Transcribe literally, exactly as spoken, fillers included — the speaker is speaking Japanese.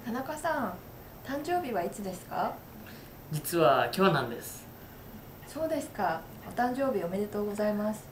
田中さん、誕生日はいつですか？ 実は今日なんです。 そうですか。お誕生日おめでとうございます。